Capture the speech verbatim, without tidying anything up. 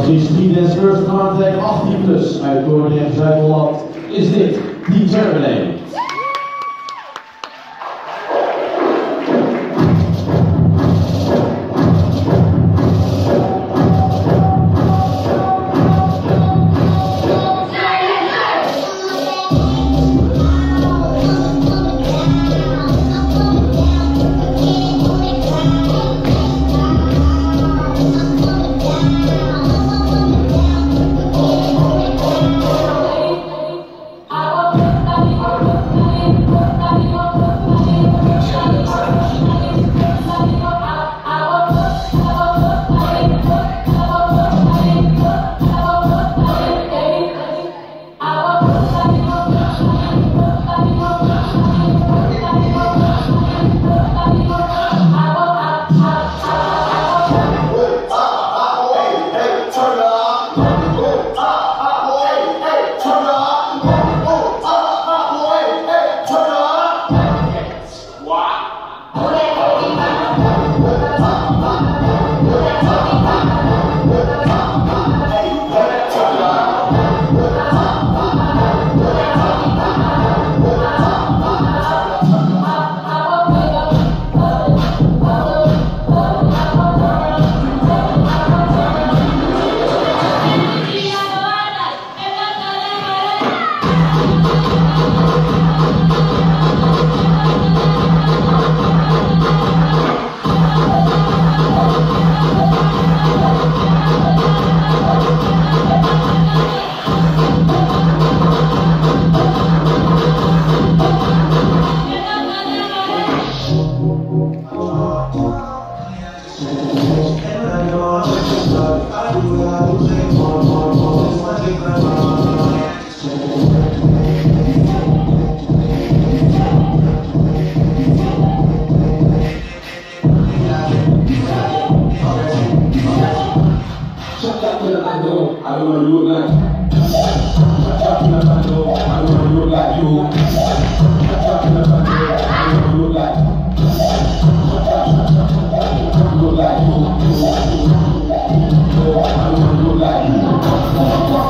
Dit is niet de first contact achttien plus. Uit Groningen en Zuid-Holland is dit die Terminator. I don't want to look like you. I don't want to look like you. I don't want to look like you. Look like you. I don't want to look like you.